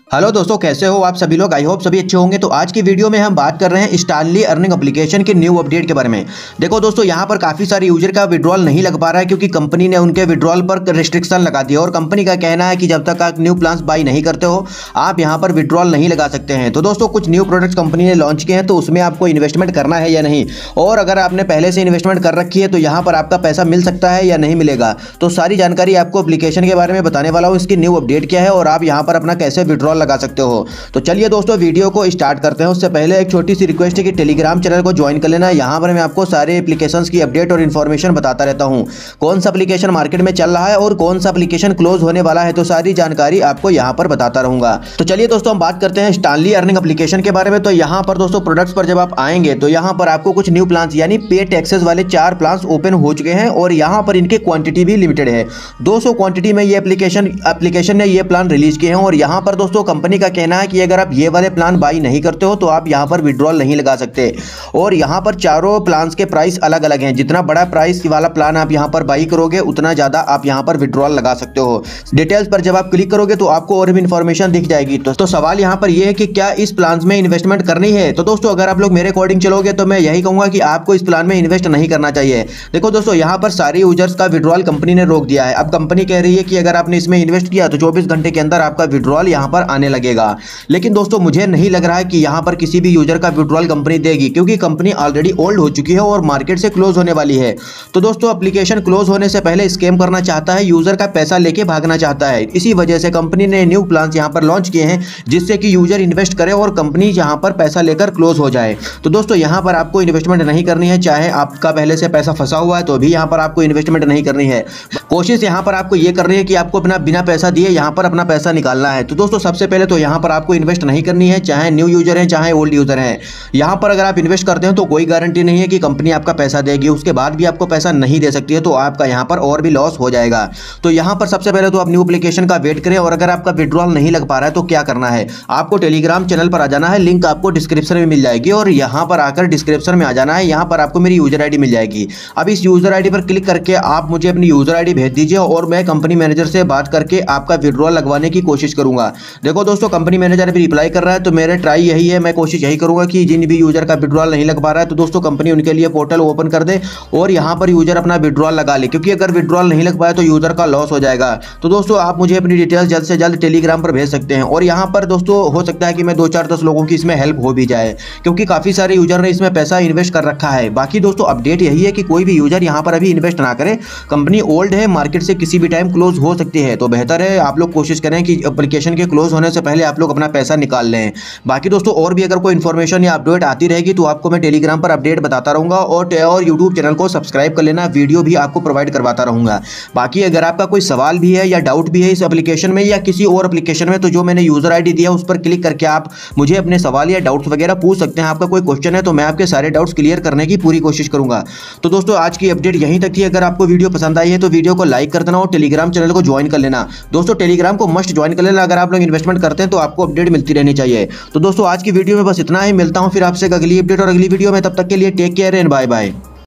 Hello दोस्तों, कैसे हो आप सभी लोग। आई होप सभी अच्छे होंगे। तो आज की वीडियो में हम बात कर रहे हैं स्टानली अर्निंग एप्लीकेशन के न्यू अपडेट के बारे में। देखो दोस्तों, यहाँ पर काफ़ी सारे यूजर का विड्रॉल नहीं लग पा रहा है क्योंकि कंपनी ने उनके विड्रॉल पर रिस्ट्रिक्शन लगा दिया और कंपनी का कहना है कि जब तक आप न्यू प्लान्स बाई नहीं करते हो आप यहाँ पर विड्रॉल नहीं लगा सकते हैं। तो दोस्तों, कुछ न्यू प्रोडक्ट्स कंपनी ने लॉन्च किए हैं, तो उसमें आपको इन्वेस्टमेंट करना है या नहीं, और अगर आपने पहले से इन्वेस्टमेंट कर रखी है तो यहाँ पर आपका पैसा मिल सकता है या नहीं मिलेगा। तो सारी जानकारी आपको एप्लीकेशन के बारे में बताने वाला हूँ, इसकी न्यू अपडेट क्या है और आप यहाँ पर अपना कैसे विड्रॉल लगा सकते हो। तो चलिए दोस्तों, वीडियो को स्टार्ट करते हैं। उससे पहले एक छोटी सी रिक्वेस्ट है कि टेलीग्राम चैनल को ज्वाइन कर लेना। यहाँ पर मैं आपको सारे एप्लीकेशंस की अपडेट और इन्फॉर्मेशन बताता रहता हूँ, कौन सा एप्लीकेशन मार्केट में चल रहा है और कौन सा एप्लीकेशन क्लोज होने वाला है, तो सारी जानकारी आपको यहाँ पर बताता रहूंगा। तो चलिए दोस्तों, हम बात करते हैं स्टानली अर्निंग एप्लीकेशन के बारे में। तो यहाँ पर दोस्तों, प्रोडक्ट्स पर जब आप आएंगे तो यहाँ पर आपको कुछ न्यू प्लान्स यानी पेड एक्सेस वाले 4 प्लान्स ओपन हो चुके हैं और यहाँ पर इनकी क्वांटिटी भी लिमिटेड है। 200 क्वांटिटी में ये एप्लीकेशन ने ये प्लान रिलीज किए हैं और यहाँ पर दोस्तों कंपनी का कहना है कि अगर आप ये वाले प्लान बाई नहीं करते हो तो आप यहाँ पर विड्रॉल नहीं लगा सकते। और यहाँ पर चारों प्लान्स के प्राइस अलग अलग हैं। जितना बड़ा प्राइस वाला प्लान आप यहाँ पर बाई करोगे उतना ज़्यादा आप यहाँ पर विड्रॉल लगा सकते हो। डिटेल्स पर जब आप क्लिक करोगे तो आपको और भी इन्फॉर्मेशन दिख जाएगी। तो सवाल यहाँ पर यह है कि क्या इस प्लान में इन्वेस्टमेंट करनी है। तो दोस्तों, अगर आप लोग मेरे अकॉर्डिंग चलोगे तो मैं यही कहूँगा कि आपको इस प्लान में इन्वेस्ट नहीं करना चाहिए। देखो दोस्तों, यहाँ पर सारे यूजर्स का विड्रॉल कंपनी ने रोक दिया है। अब कंपनी कह रही है कि अगर आपने इसमें इन्वेस्ट किया तो 24 घंटे के अंदर आपका विड्रॉल यहाँ पर आने लगेगा। लेकिन दोस्तों, मुझे नहीं लग रहा है कि यहाँ पर किसी भी यूजर का विड्रॉल कंपनी देगी, क्योंकि कंपनी ऑलरेडी ओल्ड हो चुकी है और मार्केट से क्लोज होने वाली है। तो दोस्तों, एप्लीकेशन क्लोज होने से पहले स्कैम करना चाहता है, यूजर का पैसा लेके भागना चाहता है। इसी वजह से कंपनी ने न्यू प्लान्स यहाँ पर लॉन्च किए हैं जिससे कि यूजर इन्वेस्ट करे और कंपनी यहाँ पर पैसा लेकर क्लोज हो जाए। तो दोस्तों, यहाँ पर आपको इन्वेस्टमेंट नहीं करनी है, चाहे आपका पहले से पैसा फंसा हुआ है तो भी यहाँ पर आपको इन्वेस्टमेंट नहीं करनी है। कोशिश यहाँ पर आपको ये करनी है कि आपको अपना बिना पैसा दिए यहाँ पर अपना पैसा निकालना है। तो दोस्तों, सबसे पहले तो यहाँ पर आपको इन्वेस्ट नहीं करनी है, चाहे न्यू यूजर है चाहे ओल्ड यूजर है। यहाँ पर अगर आप इन्वेस्ट करते हैं तो कोई गारंटी नहीं है कि कंपनी आपका पैसा देगी, उसके बाद भी आपको पैसा नहीं दे सकती है, तो आपका यहाँ पर और भी लॉस हो जाएगा। तो यहाँ पर सबसे पहले तो आप न्यू एप्लीकेशन का वेट करें और अगर आपका विड्रॉल नहीं लग पा रहा है तो क्या करना है, आपको टेलीग्राम चैनल पर आ जाना है, लिंक आपको डिस्क्रिप्शन में मिल जाएगी और यहाँ पर आकर डिस्क्रिप्शन में आ जाना है। यहाँ पर आपको मेरी यूजर आईडी मिल जाएगी। अब इस यूजर आईडी पर क्लिक करके आप मुझे अपनी यूजर आईडी भेज दीजिए और मैं कंपनी मैनेजर से बात करके आपका विड्रॉल लगवाने की कोशिश करूंगा। देखो दोस्तों, कंपनी मैनेजर अभी रिप्लाई कर रहा है, तो मेरा ट्राई यही है, मैं कोशिश यही करूंगा कि जिन भी यूजर का विड्रॉल नहीं लग पा रहा है तो दोस्तों कंपनी उनके लिए पोर्टल ओपन कर दे और यहाँ पर यूजर अपना विड्रॉल लगा ले, क्योंकि अगर विड्रॉल नहीं लग पाया तो यूजर का लॉस हो जाएगा। तो दोस्तों, आप मुझे अपनी डिटेल्स जल्द से जल्द टेलीग्राम पर भेज सकते हैं और यहाँ पर दोस्तों हो सकता है कि मैं 2-4-10 लोगों की इसमें हेल्प हो भी जाए, क्योंकि काफी सारे यूजर ने इसमें पैसा इन्वेस्ट कर रखा है। बाकी दोस्तों, अपडेट यही है कि कोई भी यूजर यहाँ पर अभी इन्वेस्ट ना करे। कंपनी ओल्ड है, मार्केट से किसी भी टाइम क्लोज हो सकती है, तो बेहतर है आप लोग कोशिश करें कि एप्लीकेशन के क्लोज होने से पहले आप लोग अपना पैसा निकाल लें। बाकी दोस्तों, और भी अगर कोई इन्फॉर्मेशन या अपडेट आती रहेगी तो आपको मैं टेलीग्राम पर अपडेट बताता रहूंगा और यूट्यूब चैनल को सब्सक्राइब कर लेना, वीडियो भी आपको प्रोवाइड करवाता रहूंगा। बाकी अगर आपका कोई सवाल भी है या डाउट भी है इस एप्लीकेशन में या किसी और एप्लीकेशन में, तो जो मैंने यूजर आईडी दिया उस पर क्लिक करके आप मुझे अपने सवाल या डाउट्स वगैरह पूछ सकते हैं। आपका कोई क्वेश्चन है तो मैं आपके सारे डाउट्स क्लियर करने की पूरी कोशिश करूंगा। तो दोस्तों, आज की अपडेट यहीं तक थी। अगर आपको वीडियो पसंद आई है तो वीडियो को लाइक कर देना और टेलीग्राम चैनल को ज्वाइन कर लेना। दोस्तों, टेलीग्राम को मस्ट ज्वाइन कर लेना, अगर आप लोग इन्वेस्टमेंट करते हैं तो आपको अपडेट मिलती रहनी चाहिए। तो दोस्तों, आज की वीडियो में बस इतना ही। मिलता हूं फिर आपसे अगली अपडेट और अगली वीडियो में। तब तक के लिए take care and bye bye.